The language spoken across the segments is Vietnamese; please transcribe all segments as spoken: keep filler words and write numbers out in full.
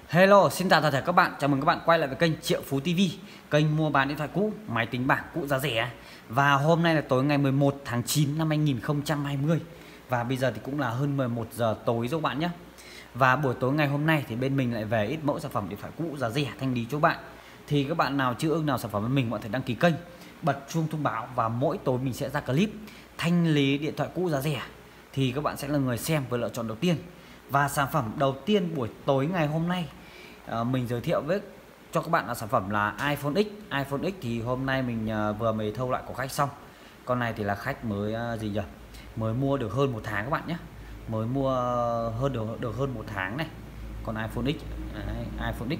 Hello, xin chào tất cả các bạn. Chào mừng các bạn quay lại với kênh Triệu Phú ti vi, kênh mua bán điện thoại cũ, máy tính bảng cũ giá rẻ. Và hôm nay là tối ngày mười một tháng chín năm hai nghìn không trăm hai mươi. Và bây giờ thì cũng là hơn mười một giờ tối rồi các bạn nhé. Và buổi tối ngày hôm nay thì bên mình lại về ít mẫu sản phẩm điện thoại cũ giá rẻ thanh lý cho bạn. Thì các bạn nào chưa ưng nào sản phẩm với mình, bạn thể đăng ký kênh, bật chuông thông báo và mỗi tối mình sẽ ra clip thanh lý điện thoại cũ giá rẻ. Thì các bạn sẽ là người xem và lựa chọn đầu tiên. Và sản phẩm đầu tiên buổi tối ngày hôm nay à, mình giới thiệu với cho các bạn là sản phẩm là iPhone X. iPhone X thì hôm nay mình à, vừa mới thâu lại của khách xong. Con này thì là khách mới à, gì nhỉ? Mới mua được hơn một tháng các bạn nhé. Mới mua hơn được được hơn một tháng này. Con iPhone X, đấy, iPhone X.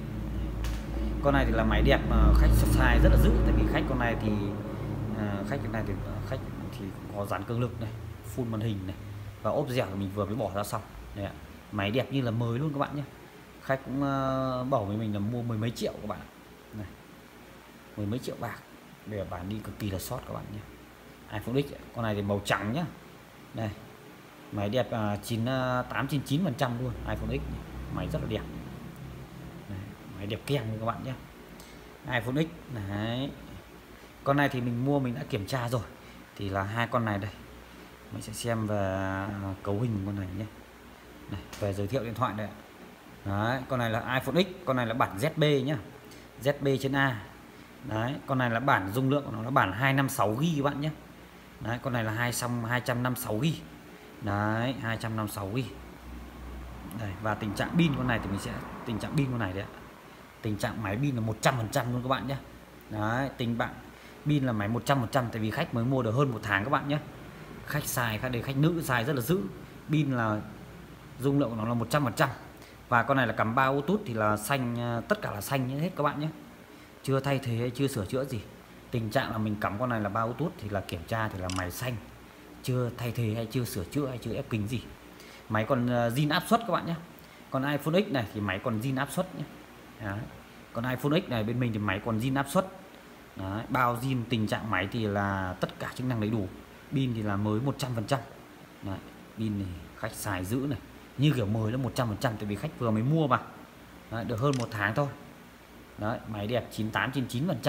Con này thì là máy đẹp mà khách size rất là dữ, tại vì khách con này thì à, khách con này thì khách thì có dàn cường lực này, full màn hình này và ốp dẻo mình vừa mới bỏ ra xong. Đây ạ. Máy đẹp như là mới luôn các bạn nhé. Khách cũng uh, bảo với mình là mua mười mấy triệu các bạn này, mười mấy triệu bạc để bán đi cực kỳ là sót các bạn nhé. iPhone X con này thì màu trắng nhá. Đây máy đẹp uh, chín tám chín chín phần trăm luôn. iPhone X máy rất là đẹp. Đây, máy đẹp keng các bạn nhé. iPhone X này, con này thì mình mua mình đã kiểm tra rồi, thì là hai con này đây. Mình sẽ xem về cấu hình con này nhé. Này, về giới thiệu điện thoại đây. Đấy, con này là iPhone X, con này là bản Z B nhá. Z B trên A. Đấy, con này là bản dung lượng của nó là bản hai trăm năm mươi sáu gi ga bai các bạn nhé. Đấy, con này là hai trăm hai trăm năm mươi sáu gi ga bai. Đấy, hai trăm năm mươi sáu gi ga bai. Đây, và tình trạng pin con này thì mình sẽ tình trạng pin con này đấy ạ. Tình trạng máy pin là một trăm phần trăm luôn các bạn nhé. Đấy, tình bạn pin là máy một trăm phần trăm, tại vì khách mới mua được hơn một tháng các bạn nhé. Khách xài, khách đây khách nữ xài rất là dữ. Pin là dung lượng của nó là một trăm phần trăm. Và con này là cắm ba Bluetooth thì là xanh, tất cả là xanh hết các bạn nhé. Chưa thay thế hay chưa sửa chữa gì. Tình trạng là mình cắm con này là ba Bluetooth thì là kiểm tra thì là máy xanh, chưa thay thế hay chưa sửa chữa hay chưa ép kính gì. Máy còn zin áp suất các bạn nhé. Còn iPhone X này thì máy còn zin áp suất nhé. Đấy. Còn iPhone X này bên mình thì máy còn zin áp suất. Đấy. Bao zin, tình trạng máy thì là tất cả chức năng đầy đủ. Pin thì là mới một trăm phần trăm. Đấy. Pin này khách xài giữ này, như kiểu mới là một trăm phần trăm, tại vì khách vừa mới mua mà. Đấy, được hơn một tháng thôi. Đấy, máy đẹp chín tám trên chín phần trăm.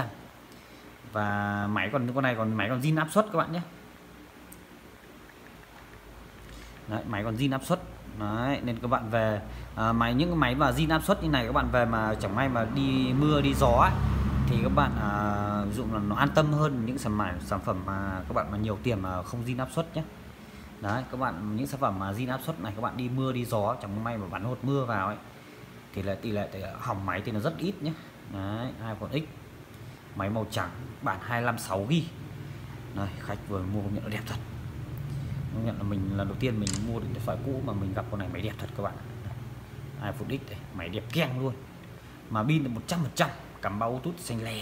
Và máy còn con này còn máy còn zin áp suất các bạn nhé. Đấy, máy còn zin áp suất. Đấy, nên các bạn về à, máy những cái máy mà zin áp suất như này các bạn về mà chẳng may mà đi mưa đi gió ấy, thì các bạn à, dụng là nó an tâm hơn những sản phẩm sản phẩm mà các bạn mà nhiều tiền mà không zin áp suất nhé. Đấy, các bạn những sản phẩm mà zin áp suất này các bạn đi mưa đi gió chẳng may mà bắn hột mưa vào ấy thì là tỷ lệ hỏng máy thì nó rất ít nhé. Đấy, iPhone X máy màu trắng bản hai trăm năm mươi sáu gi ga bai. Đây, khách vừa mua công nhận nó đẹp thật. Công nhận là mình lần đầu tiên mình mua điện thoại cũ mà mình gặp con này máy đẹp thật các bạn. Đây, iPhone X này, máy đẹp keng luôn. Mà pin là một trăm phần trăm, cắm bao Bluetooth xanh lè.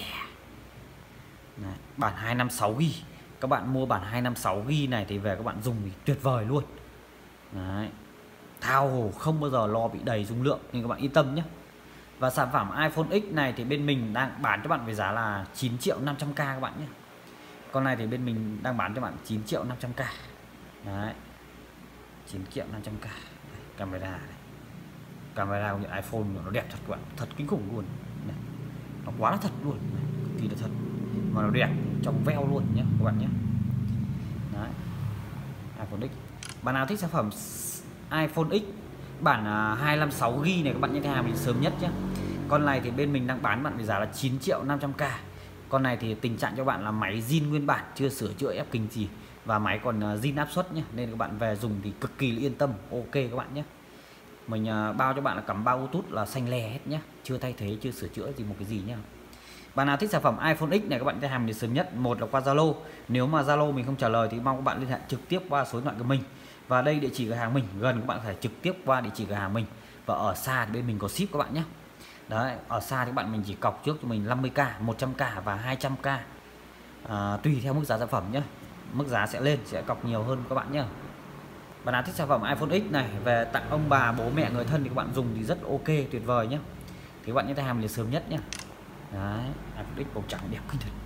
Đấy, bản hai trăm năm mươi sáu gi ga bai. Các bạn mua bản hai trăm năm mươi sáu gi ga bai này thì về các bạn dùng thì tuyệt vời luôn. Đấy. Thao hồ không bao giờ lo bị đầy dung lượng nên các bạn yên tâm nhé. Và sản phẩm iPhone X này thì bên mình đang bán cho bạn với giá là chín triệu năm trăm k các bạn nhé. Con này thì bên mình đang bán cho bạn chín triệu năm trăm k. Đấy. chín triệu năm trăm k. Đấy, camera này. Camera của nhận iPhone nó đẹp thật các bạn, thật kinh khủng luôn. Này. Nó quá là thật luôn, này. Cực kỳ là thật. Mà nó đẹp trong veo luôn nhé các bạn nhé. Đấy. iPhone X. Bạn nào thích sản phẩm iPhone X bản hai trăm năm mươi sáu gi ga bai này các bạn nhé, hàng mình sớm nhất nhé. Con này thì bên mình đang bán bạn với giá là chín triệu năm trăm k. Con này thì tình trạng cho bạn là máy zin nguyên bản, chưa sửa chữa ép kính gì, và máy còn zin áp suất nhé, nên các bạn về dùng thì cực kỳ là yên tâm. Ok các bạn nhé. Mình bao cho bạn là cắm bao Bluetooth là xanh lè hết nhé, chưa thay thế chưa sửa chữa gì một cái gì nhá. Bạn nào thích sản phẩm iPhone X này các bạn sẽ hàng mình sớm nhất, một là qua Zalo. Nếu mà Zalo mình không trả lời thì mong các bạn liên hệ trực tiếp qua số điện thoại của mình. Và đây địa chỉ cửa hàng mình, gần các bạn phải trực tiếp qua địa chỉ cửa hàng mình. Và ở xa thì bên mình có ship các bạn nhé. Đấy, ở xa thì các bạn mình chỉ cọc trước cho mình năm mươi k, một trăm k và hai trăm k. À, tùy theo mức giá sản phẩm nhé. Mức giá sẽ lên, sẽ cọc nhiều hơn các bạn nhé. Bạn nào thích sản phẩm iPhone X này về tặng ông bà, bố mẹ, người thân thì các bạn dùng thì rất ok, tuyệt vời nhé. Thì các bạn nhớ tay hàng mình sớm nhất nhé. Đấy, iPhone X màu trắng đẹp kinh thật.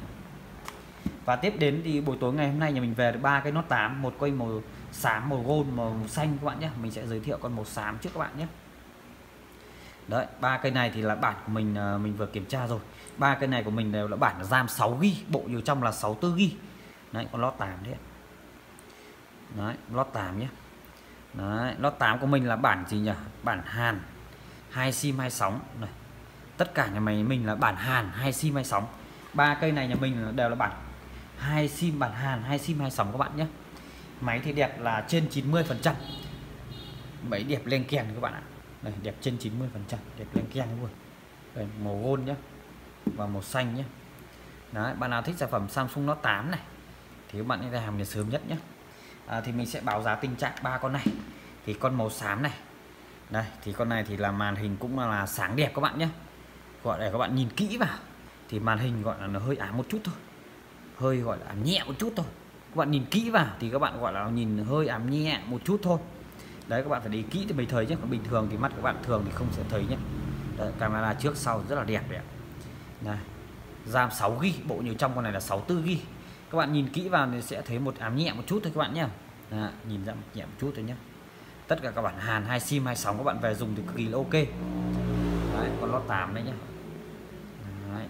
Và tiếp đến thì buổi tối ngày hôm nay nhà mình về được ba cái Note tám, một cây màu xám, màu gold, màu xanh các bạn nhé. Mình sẽ giới thiệu con màu xám trước các bạn nhé. Đấy, ba cây này thì là bản của mình mình vừa kiểm tra rồi. Ba cây này của mình đều là bản RAM sáu gi ga bai, bộ nhiều trong là sáu mươi tư gi ga bai. Đấy, con lót tám đấy. Đấy, lót tám nhé. Đấy, lót tám của mình là bản gì nhỉ? Bản Hàn, hai sim hai sóng này. Tất cả nhà máy mình là bản Hàn, hai sim hai sóng. Ba cây này nhà mình đều là bản hai sim, bản Hàn, hai sim hai sóng các bạn nhé. Máy thì đẹp là trên chín mươi phần trăm. Máy đẹp len keng các bạn ạ. Đây, đẹp trên chín mươi phần trăm, đẹp len keng luôn. Đây, màu gold nhé và màu xanh nhé. Đấy, bạn nào thích sản phẩm Samsung Note tám này thì các bạn hãy ra hàng sớm nhất nhé. À, thì mình sẽ báo giá tình trạng ba con này. Thì con màu xám này, đây thì con này thì là màn hình cũng là sáng đẹp các bạn nhé. Gọi để các bạn nhìn kỹ vào thì màn hình gọi là nó hơi ám một chút thôi, hơi gọi là ám nhẹ một chút thôi. Các bạn nhìn kỹ vào thì các bạn gọi là nhìn hơi ám nhẹ một chút thôi. Đấy, các bạn phải để kỹ thì mới thấy nhé. Còn bình thường thì mắt các bạn thường thì không sẽ thấy nhé. Đấy, camera trước sau rất là đẹp đấy ạ. Này, RAM sáu gi ga bai, bộ nhiều trong con này là sáu mươi tư gi ga bai. Các bạn nhìn kỹ vào thì sẽ thấy một ám nhẹ một chút thôi các bạn nhé. Đấy, nhìn ra nhẹ một chút thôi nhé. Tất cả các bản Hàn hai sim hai sóng các bạn về dùng thì cực kỳ là ok. Đấy, con lót tám đấy nhé. Đấy.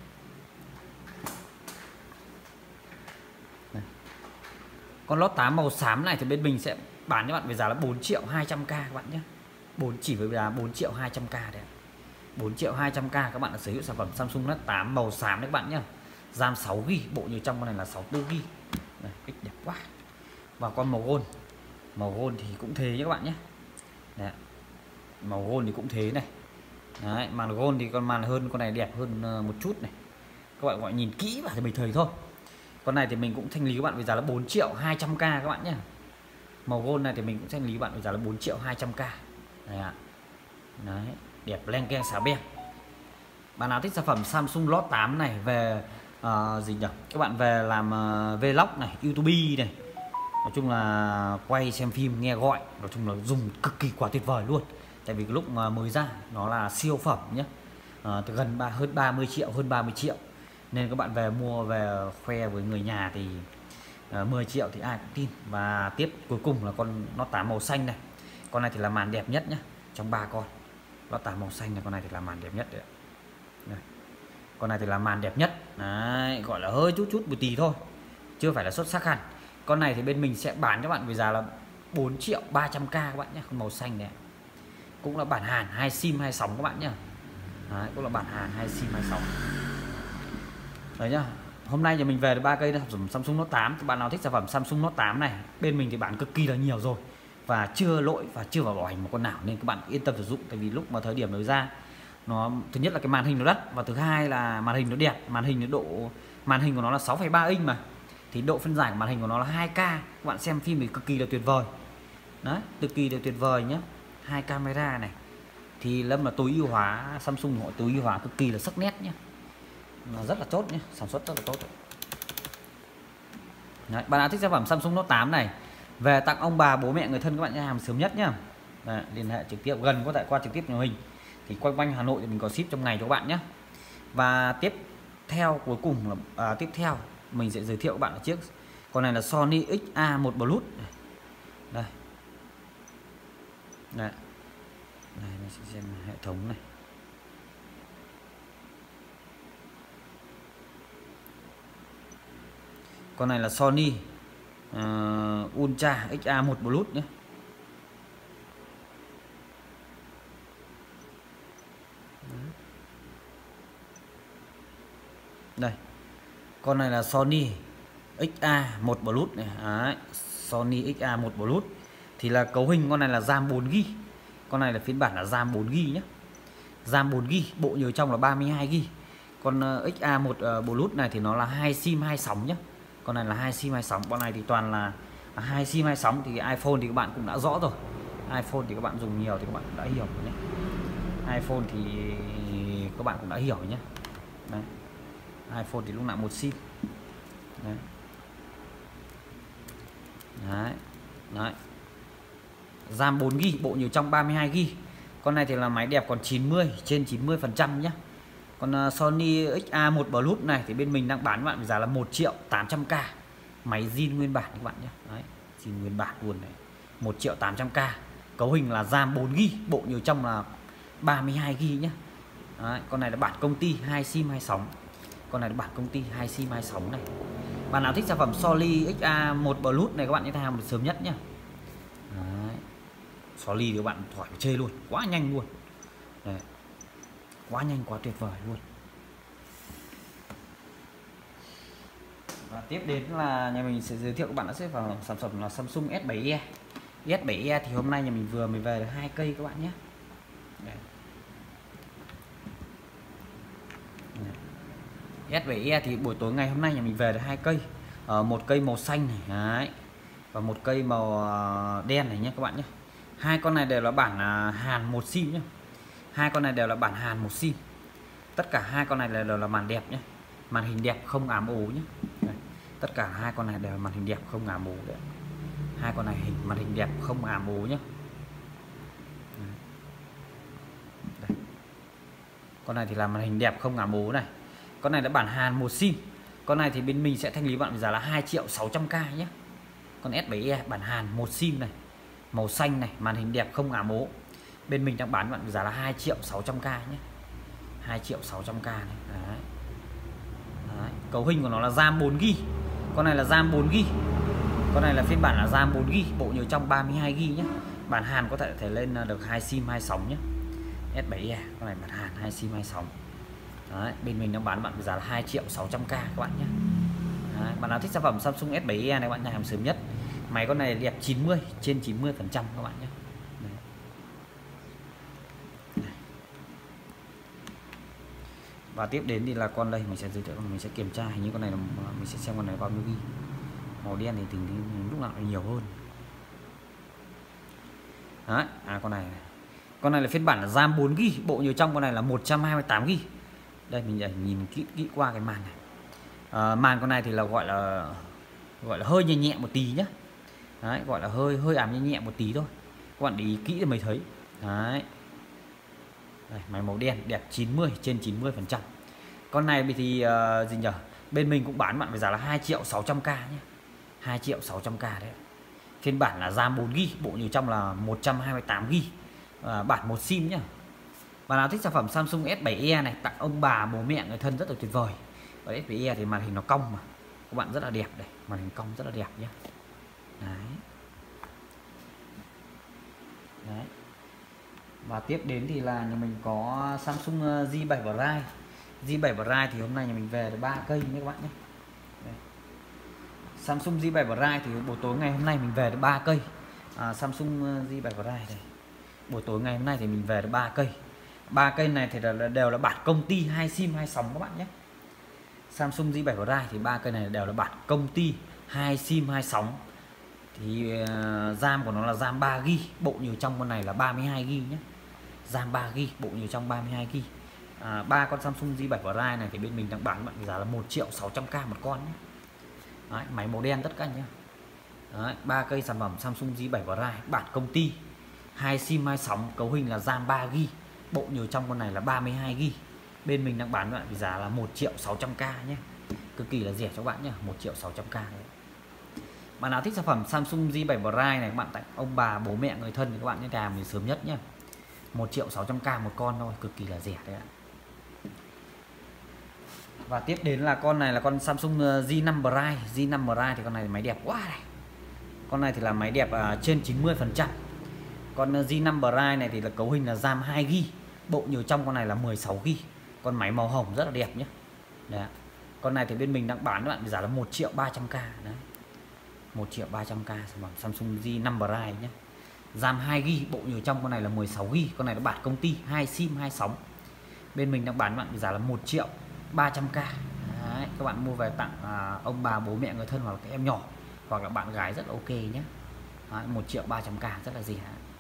Đây. Con lót tám màu xám này thì bên mình sẽ bán cho bạn với giá là bốn triệu hai trăm k các bạn nhé. bốn chỉ với giá bốn triệu hai trăm k đấy. bốn triệu hai trăm k các bạn đã sở hữu sản phẩm Samsung Note tám màu xám đấy các bạn nhé. RAM sáu gi ga bai, bộ như trong con này là sáu mươi tư gi ga bai. Đây, cách đẹp quá. Và con màu gold. Màu gold thì cũng thế nhé các bạn nhé. Đấy. Màu gold thì cũng thế này. Đấy, màn gold thì con màn hơn con này đẹp hơn một chút này. Các bạn gọi nhìn kỹ vào thì mình thấy thôi. Con này thì mình cũng thanh lý các bạn với giá là bốn triệu hai trăm k các bạn nhé. Màu gold này thì mình cũng thanh lý các bạn với giá là bốn triệu hai trăm k. Đấy ạ. Đấy, đẹp len keng xả beng. Bạn nào thích sản phẩm Samsung Note tám này về uh, gì nhỉ? Các bạn về làm uh, vlog này, YouTube này. Nói chung là quay xem phim nghe gọi, nói chung là dùng cực kỳ quả tuyệt vời luôn. Tại vì lúc mà mới ra nó là siêu phẩm nhé. À, từ gần ba hơn ba mươi triệu, hơn ba mươi triệu. Nên các bạn về mua về khoe với người nhà thì uh, mười triệu thì ai cũng tin. Và tiếp cuối cùng là con Note tám màu xanh này. Con này thì là màn đẹp nhất nhé. Trong ba con Note tám màu xanh này, con này thì là màn đẹp nhất đấy. Đây. Con này thì là màn đẹp nhất. Đấy, gọi là hơi chút chút một tí thôi, chưa phải là xuất sắc hẳn. Con này thì bên mình sẽ bán cho bạn với giá là bốn triệu ba trăm k các bạn nhé. Con màu xanh này cũng là bản Hàn hai sim hai sóng các bạn nhé. Đấy, cũng là bản Hàn hai sim hai sóng. Đấy nhá. Hôm nay thì mình về được ba cây sản phẩm Samsung Note tám. Thì bạn nào thích sản phẩm Samsung Note tám này, bên mình thì bán cực kỳ là nhiều rồi và chưa lỗi và chưa vào bảo hành một con nào, nên các bạn yên tâm sử dụng. Tại vì lúc mà thời điểm mới ra, nó thứ nhất là cái màn hình nó đắt, và thứ hai là màn hình nó đẹp. Màn hình nó độ màn hình của nó là sáu phẩy ba inch mà, thì độ phân giải của màn hình của nó là hai k. Các bạn xem phim thì cực kỳ là tuyệt vời. Đấy, cực kỳ là tuyệt vời nhé. Hai camera này thì lâm là tối ưu hóa, Samsung họ tối ưu hóa cực kỳ là sắc nét nhé. Nó rất là tốt nhé, sản xuất rất là tốt. Đấy, bạn nào thích sản phẩm Samsung Note tám này về tặng ông bà bố mẹ người thân các bạn nhé, hàng sớm nhất nhá. Đấy, liên hệ trực tiếp, gần có thể qua trực tiếp nhà mình. Thì quanh quanh Hà Nội thì mình có ship trong ngày cho các bạn nhé. Và tiếp theo cuối cùng là à, tiếp theo mình sẽ giới thiệu các bạn là chiếc con này là Sony ích a một Plus. Đây. Đây. Đây, mình sẽ xem hệ thống này. Con này là Sony uh, Ultra ích a một Plus nhé. Đây. Con này là Sony ích a một Plus này. Đấy. Sony ích a một Plus thì là cấu hình con này là RAM bốn gi ga bai. Con này là phiên bản là RAM bốn gi ga bai nhé. RAM bốn gi ga bai, bộ nhớ trong là ba mươi hai gi ga bai. Con uh, ích a một uh, Plus này thì nó là hai sim hai sóng nhé. Con này là hai sim hai sóng. Con này thì toàn là hai sim hai sóng. Thì iPhone thì các bạn cũng đã rõ rồi. iPhone thì các bạn dùng nhiều thì các bạn cũng đã hiểu rồi nhé. iPhone thì các bạn cũng đã hiểu nhé. Đấy. iPhone thì lúc nào một sim. Đấy. Đấy. Đấy. RAM bốn gi ga bai, bộ nhiều trong ba mươi hai gi ga bai. Con này thì là máy đẹp còn chín mươi, trên chín mươi phần trăm nhé. Còn uh, Sony ích a một Plus này thì bên mình đang bán các bạn với giá là một triệu tám trăm k. Máy zin nguyên bản các bạn nhé. Đấy, zin nguyên bản luôn này. một triệu tám trăm k. Cấu hình là RAM bốn gi ga bai, bộ nhiều trong là ba mươi hai gi ga bai nhé. Đấy, con này là bản công ty hai sim hai sóng. Con này là bản công ty hai sim hai sóng này. Bạn nào thích sản phẩm Soli ích a một Plus này các bạn nhé, hàng sớm nhất nhá. Đấy. Soli thì các bạn thoải chê luôn, quá nhanh luôn. Đấy. Quá nhanh, quá tuyệt vời luôn. Và tiếp đến là nhà mình sẽ giới thiệu các bạn đã sẽ vào sản phẩm là Samsung S bảy e. S bảy e thì hôm nay nhà mình vừa mới về được hai cây các bạn nhé. Đấy. S bảy e thì buổi tối ngày hôm nay nhà mình về được hai cây, ờ, một cây màu xanh này, đấy, và một cây màu đen này nhé các bạn nhé. Hai con này đều là bản Hàn một sim nhé. Hai con này đều là bản Hàn một sim. Tất cả hai con này đều là màn đẹp nhé, màn hình đẹp không ám ố nhé. Đấy. Tất cả hai con này đều là màn hình đẹp không ám ố đấy. Hai con này hình màn hình đẹp không ám ố nhé. Đây. Con này thì là màn hình đẹp không ám ố này. Con này là bản Hàn một sim. Con này thì bên mình sẽ thanh lý bạn giá là hai triệu sáu trăm k nhé. Con S bảy e bản Hàn một sim này, màu xanh này, màn hình đẹp không ám ố. Bên mình đang bán bạn giá là hai triệu sáu trăm k nhé. hai triệu sáu trăm k này. Đấy. Đấy. Cấu hình của nó là RAM bốn gi ga bai. Con này là RAM bốn gi ga bai. Con này là phiên bản là RAM bốn gi ga bai, bộ nhớ trong ba mươi hai gi ga bai nhé. Bản Hàn có thể thể lên được hai sim hai sóng nhé. S bảy e con này bản Hàn hai sim hai sóng. Đấy, bên mình đang bán bạn giá là hai triệu sáu trăm k các bạn nhé. Đấy, bạn nào thích sản phẩm Samsung S bảy e này bạn nhà hàng sớm nhất. Máy con này đẹp chín mươi trên chín mươi phần trăm các bạn nhé. Đấy. Và tiếp đến thì là con đây mình sẽ giới thiệu, mình sẽ kiểm tra hình như con này là mình sẽ xem con này bao nhiêu gi. Màu đen thì tình lúc nào nhiều hơn. Đấy, à con này. Con này là phiên bản là RAM bốn gi ga bai, bộ nhớ trong con này là một trăm hai mươi tám gi ga bai. Đây mình nhìn kỹ kỹ qua cái màn này. À, màn con này thì là gọi là gọi là hơi nhẹ nhẹ một tí nhé. Đấy, gọi là hơi hơi ảm nhẹ nhẹ một tí thôi. Các bạn để ý kỹ thì mới thấy. Đấy. Đây, máy màu đen đẹp chín mươi trên chín mươi phần trăm. Con này thì uh, gì nhỉ? Bên mình cũng bán bạn với giá là hai triệu sáu trăm k nhé. hai triệu sáu trăm k đấy. Phiên bản là RAM bốn gi ga bai, bộ nhớ trong là một trăm hai mươi tám gi ga bai. À, bản một sim nhá. Bạn nào thích sản phẩm Samsung S bảy e này tặng ông bà bố mẹ người thân rất là tuyệt vời. Và S bảy e thì màn hình nó cong mà các bạn rất là đẹp đây, màn hình cong rất là đẹp nhé. Đấy. Đấy. Và tiếp đến thì là nhà mình có Samsung J bảy Prime. J bảy Prime thì hôm nay nhà mình về được ba cây nhé các bạn nhé. Đây. Samsung J bảy Prime thì buổi tối ngày hôm nay mình về được ba cây. À, Samsung J bảy Prime đây. Buổi tối ngày hôm nay thì mình về được ba cây. Ba cây này thì là, đều là bản công ty hai sim hai sóng các bạn nhé. Samsung J bảy Prime thì ba cây này đều là bản công ty hai sim hai sóng. Thì uh, RAM của nó là RAM ba gi ga bai, bộ nhớ trong con này là ba mươi hai gi ga bai nhé. RAM ba gi ga bai, bộ nhớ trong ba mươi hai gi ga bai. À, ba con Samsung J bảy Prime này thì bên mình đang bán bạn giá là một triệu sáu trăm k một con nhé. Đấy, máy màu đen tất cả nhé. Đấy, ba cây sản phẩm Samsung J bảy Prime bản công ty hai sim hai sóng, cấu hình là RAM ba gi ga bai, bộ nhớ trong con này là ba mươi hai gi ga bai. Bên mình đang bán bạn với giá là một triệu sáu trăm k nhé. Cực kỳ là rẻ cho các bạn nhé, một triệu sáu trăm k đấy. Bạn nào thích sản phẩm Samsung J bảy Prime này các bạn tặng ông bà bố mẹ người thân thì các bạn nên làm thì sớm nhất nhé. một triệu sáu trăm k một con thôi, cực kỳ là rẻ đấy ạ. Và tiếp đến là con này là con Samsung J năm Prime. J năm Prime thì con này máy đẹp quá này. Con này thì là máy đẹp uh, trên chín mươi phần trăm. Con J năm Prime này thì là cấu hình là RAM hai gi ga bai, bộ nhớ trong con này là mười sáu gi ga bai. Con máy màu hồng rất là đẹp nhé. Đấy. Con này thì bên mình đang bán các bạn giá là một triệu ba trăm k đấy. một triệu ba trăm k sản phẩm Samsung J năm Prime nhé. RAM hai gi ga bai, bộ nhớ trong con này là mười sáu gi ga bai. Con này là bản công ty hai sim hai sóng. Bên mình đang bán các bạn giá là một triệu ba trăm k. Đấy. Các bạn mua về tặng à, ông bà bố mẹ người thân hoặc là các em nhỏ hoặc là bạn gái rất là ok nhé. Đấy, một triệu ba trăm k rất là rẻ.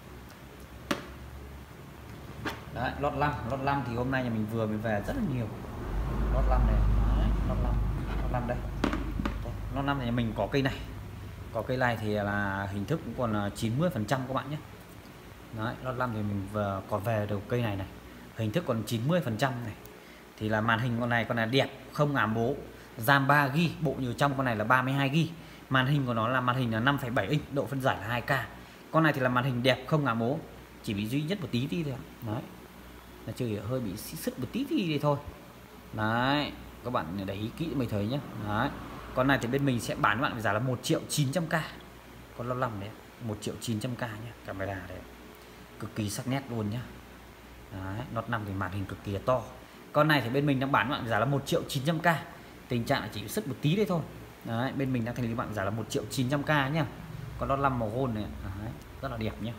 Đấy, lót năm, lót năm thì hôm nay nhà mình vừa mới về rất là nhiều. Lót năm này, đấy, lót năm, lót năm đây. Lót năm này nhà mình có cây này. Có cây này thì là hình thức cũng còn là chín mươi phần trăm các bạn nhé. Đấy, lót năm thì mình vừa còn về được cây này này. Hình thức còn chín mươi phần trăm này. Thì là màn hình con này con này đẹp, không ám bố. RAM ba gi ga bai, bộ nhớ trong con này là ba mươi hai gi ga bai. Màn hình của nó là màn hình là năm phẩy bảy inch, độ phân giải là hai K. Con này thì là màn hình đẹp không ám bố, chỉ bị duy nhất một tí tí thôi. Đấy. là chơi hơi bị sứt một tí thì đi thôi. Đấy, các bạn để ý kỹ mới thấy nhé. Đấy. Con này thì bên mình sẽ bán bạn với giá là một triệu chín trăm k. Con lót năm đấy, một triệu chín trăm k nhé. Camera đấy. Cực kỳ sắc nét luôn nhá. Đấy, lót năm thì màn hình cực kỳ là to. Con này thì bên mình đang bán bạn giá là một triệu chín trăm k. Tình trạng là chỉ sứt một tí đấy thôi. Đấy, bên mình đang thanh lý bạn giá là một triệu chín trăm k nhá. Con lót năm màu gold này, đấy, rất là đẹp nhá.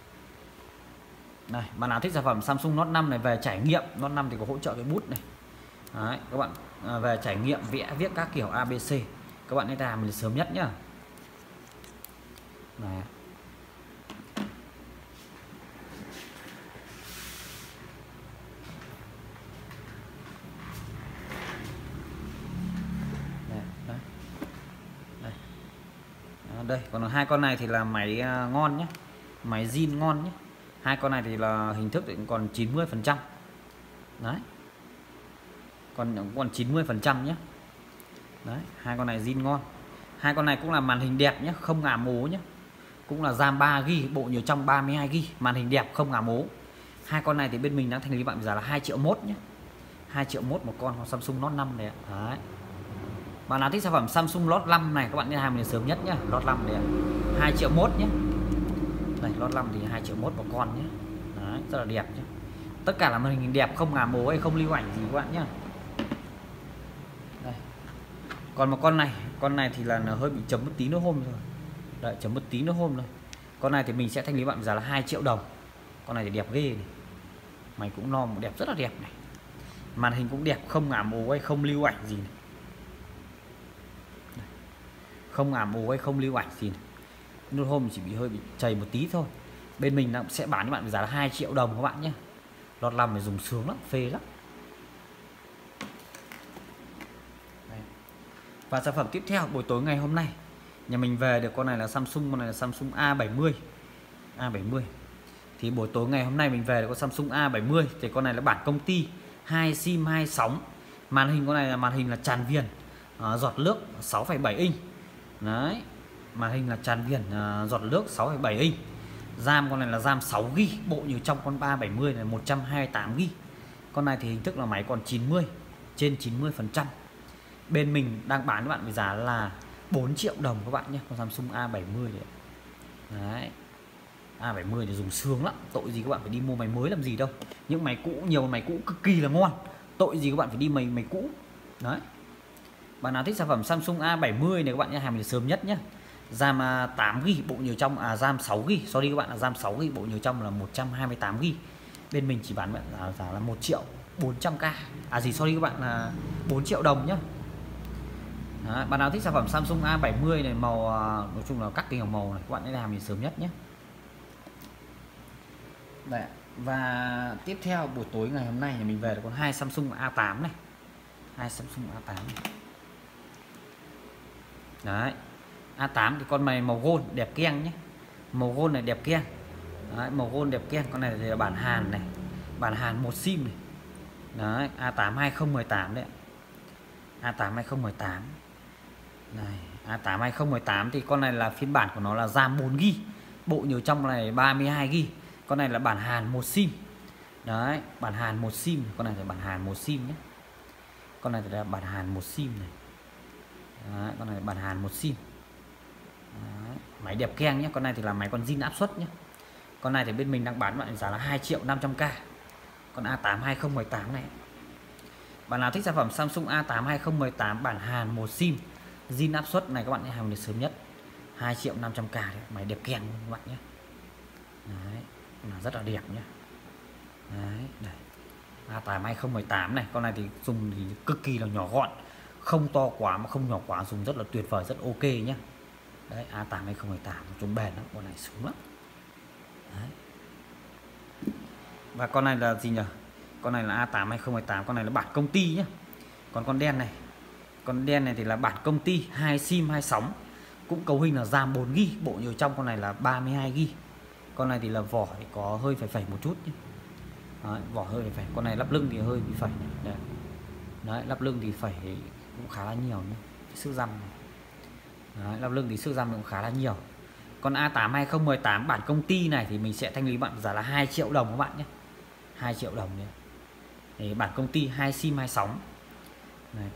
Này, bạn nào thích sản phẩm Samsung Note năm này về trải nghiệm, Note năm thì có hỗ trợ cái bút này. Đấy, các bạn à, về trải nghiệm vẽ viết các kiểu a bê xê, các bạn hãy làm mình sớm nhất nhá. Này. Đây, đây. Đây. À, đây, còn hai con này thì là máy uh, ngon nhé, máy zin ngon nhé. Hai con này thì là hình thức thì cũng còn chín mươi phần trăm. Đấy. Còn còn chín mươi phần trăm nhé. Đấy, hai con này zin ngon. Hai con này cũng là màn hình đẹp nhé, không ngả mố nhé. Cũng là RAM ba gi ga bai, bộ nhớ trong ba mươi hai gi ga bai, màn hình đẹp không ngả mố. Hai con này thì bên mình đang thanh lý bạn giá là hai triệu mốt nhé. hai triệu mốt một con Samsung Note năm này. Đấy. Bạn nào thích sản phẩm Samsung Note năm này các bạn nên hàng mình sớm nhất nhé. Note năm này hai triệu mốt nhé. Đây, Note năm thì hai triệu mốt một con nhé. Đấy, rất là đẹp nhé. Tất cả là màn hình đẹp, không ngả mố hay không lưu ảnh gì các bạn nhé. Đây. Còn một con này, con này thì là hơi bị chấm một tí nữa hôm rồi. Đấy, chấm một tí nữa hôm rồi. Con này thì mình sẽ thanh lý bạn giá là hai triệu đồng. Con này thì đẹp ghê này. Máy cũng non đẹp, rất là đẹp này. Màn hình cũng đẹp, không ngả mố hay không lưu ảnh gì này. Đây. Không ngả mố hay không lưu ảnh gì này. Nút hôm chỉ bị hơi bị chảy một tí thôi. Bên mình sẽ bán cho bạn với giá là hai triệu đồng các bạn nhé. Lót năm phải dùng sướng lắm, phê lắm. Đây. Và sản phẩm tiếp theo buổi tối ngày hôm nay nhà mình về được con này là Samsung, con này là Samsung A bảy mươi. A bảy mươi. Thì buổi tối ngày hôm nay mình về được con Samsung A bảy mươi. Thì con này là bản công ty, hai sim hai sóng. Màn hình con này là màn hình là tràn viền, à, giọt nước sáu phẩy bảy inch. Đấy. Màn hình là tràn viền, à, giọt nước sáu phẩy bảy inch. RAM con này là RAM sáu gi ga bai, bộ như trong con A bảy mươi này một trăm hai mươi tám gi ga bai. Con này thì hình thức là máy còn chín mươi, trên chín mươi phần trăm. Bên mình đang bán các bạn với giá là bốn triệu đồng các bạn nhé, con Samsung A bảy mươi đấy. Đấy. A bảy mươi thì dùng sướng lắm, tội gì các bạn phải đi mua máy mới làm gì đâu. Những máy cũ, nhiều máy cũ cực kỳ là ngon. Tội gì các bạn phải đi máy máy cũ. Đấy. Bạn nào thích sản phẩm Samsung A bảy mươi này các bạn nhé, hàng mình sớm nhất nhé. RAM tám gi ga bai, bộ nhớ trong à RAM sáu gi ga bai, sorry các bạn là RAM sáu gi ga bai, bộ nhớ trong là một trăm hai mươi tám gi ga bai. Bên mình chỉ bán bạn giá, giá là một triệu bốn trăm k. À gì sorry các bạn là bốn triệu đồng nhá. Đấy, bạn nào thích sản phẩm Samsung A bảy mươi này màu nói chung là các cái màu này các bạn hãy làm mình sớm nhất nhé. Đấy. Và tiếp theo buổi tối ngày hôm nay thì mình về được con hai Samsung A tám này. Hai Samsung A tám này. Đấy. A tám thì con này màu gold đẹp keng nhé. Màu gold này đẹp keng. Đấy, màu gold đẹp keng. Con này thì là bản Hàn này. Bản Hàn một sim này. Đấy, A tám hai không một tám đấy. A tám hai không một tám. Này, A tám hai không một tám thì con này là phiên bản của nó là RAM bốn gi ga bai, bộ nhớ trong này ba mươi hai gi ga bai. Con này là bản Hàn một sim. Đấy, bản Hàn một sim, con này là bản Hàn một sim nhé. Con này là bản Hàn một sim này. Đấy, con này là bản Hàn một sim. Đấy, máy đẹp keng nhé, con này thì là máy con zin áp suất nhé. Con này thì bên mình đang bán bạn giá là hai triệu năm trăm k. Con A tám hai không một tám này. Bạn nào thích sản phẩm Samsung A tám hai không một tám bản Hàn một sim zin áp suất này các bạn hãy hàng được sớm nhất, hai triệu năm trăm k đấy, máy đẹp keng các bạn nhé. Đấy, là rất là đẹp nhé. Đấy, đây. A tám hai không một tám này, con này thì dùng thì cực kỳ là nhỏ gọn, không to quá mà không nhỏ quá, dùng rất là tuyệt vời, rất ok nhé. Đấy, A tám hai không một tám dùng bền lắm, con này sướng lắm. Đấy. Và con này là gì nhỉ? Con này là A tám hai không một tám, con này là bản công ty nhé. Còn con đen này, con đen này thì là bản công ty, hai sim hai sóng, cũng cấu hình là RAM bốn gi ga bai, bộ nhớ trong con này là ba mươi hai gi ga bai. Con này thì là vỏ thì có hơi phải phẩy một chút nhé. Đấy, vỏ hơi phải phẩy, con này lắp lưng thì hơi bị phẩy. Đấy. Đấy, lắp lưng thì phẩy cũng khá là nhiều nhé. Sức răm này. Đấy, lắp lưng thì sức răm cũng khá là nhiều. Còn A tám hai không một tám bản công ty này thì mình sẽ thanh lý bạn giá là hai triệu đồng các bạn nhé. hai triệu đồng đấy. Để bản công ty hai sim hai sóng này.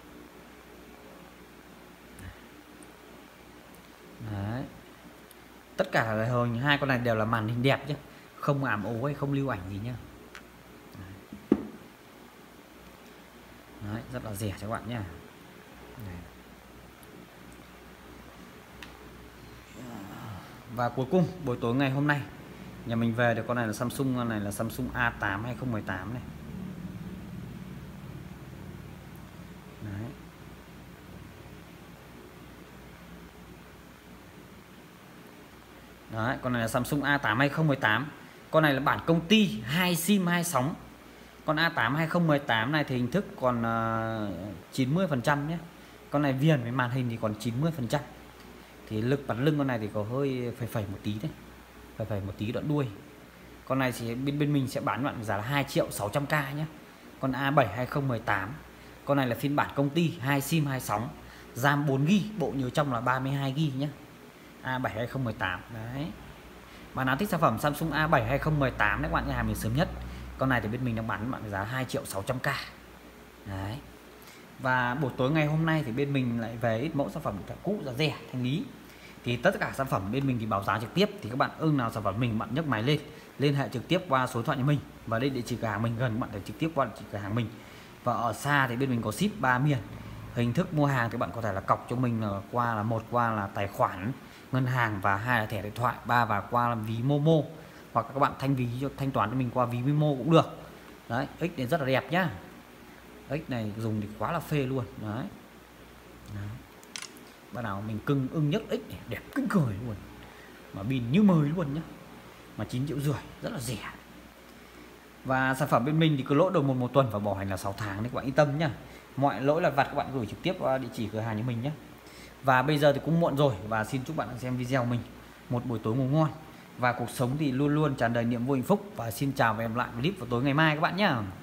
Đấy. Tất cả là hồi hai con này đều là màn hình đẹp chứ không ảm ố hay không lưu ảnh gì nhá. Đấy. Đấy, rất là rẻ cho các bạn nhá. Đấy. Và cuối cùng buổi tối ngày hôm nay nhà mình về được con này là Samsung, con này là Samsung A tám hai không một tám này. Đấy. Đấy, con này là Samsung A tám hai không một tám. Con này là bản công ty hai sim hai sóng. Con A tám hai không một tám này thì hình thức còn uh, chín mươi phần trăm nhé. Con này viền với màn hình thì còn chín mươi phần trăm. Thì lực bắn lưng con này thì có hơi phẩy phẩy một tí đấy. Phẩy phẩy một tí đoạn đuôi. Con này thì bên bên mình sẽ bán bạn giá là hai triệu sáu trăm k nhé. Con A bảy hai không một tám. Con này là phiên bản công ty hai sim hai sóng, RAM bốn gi bi, bộ nhớ trong là ba mươi hai gi bi nhé. A bảy hai không một tám. Đấy. Bạn nào thích sản phẩm Samsung A bảy hai không một tám đấy các bạn nhà hàng mình sớm nhất. Con này thì bên mình đang bán bạn giá hai triệu sáu trăm k. Đấy. Và buổi tối ngày hôm nay thì bên mình lại về ít mẫu sản phẩm điện thoại cũ giá rẻ thanh lý. Thì tất cả sản phẩm bên mình thì báo giá trực tiếp, thì các bạn ưng nào sản phẩm mình bạn nhấc máy lên liên hệ trực tiếp qua số điện thoại nhà mình, và đây địa chỉ cửa hàng mình gần bạn thể trực tiếp qua địa chỉ cửa hàng mình. Và ở xa thì bên mình có ship ba miền. Hình thức mua hàng thì bạn có thể là cọc cho mình là qua là một qua là tài khoản ngân hàng, và hai là thẻ điện thoại, ba và qua là ví Momo, hoặc các bạn thanh ví cho thanh toán cho mình qua ví Momo cũng được. Đấy, X này rất là đẹp nhá. X này dùng thì quá là phê luôn. Đấy. Đấy. Bạn nào mình cưng ưng nhất X này, đẹp kinh cười luôn. Mà pin như mới luôn nhá. Mà chín triệu rưỡi, rất là rẻ. Và sản phẩm bên mình thì cứ lỗi đầu một một tuần và bảo hành là sáu tháng nên các bạn yên tâm nhá. Mọi lỗi là vặt các bạn gửi trực tiếp qua địa chỉ cửa hàng của mình nhé. Và bây giờ thì cũng muộn rồi, và xin chúc bạn xem video mình một buổi tối ngủ ngon, và cuộc sống thì luôn luôn tràn đầy niềm vui hạnh phúc. Và xin chào và hẹn gặp lại clip vào tối ngày mai các bạn nhé.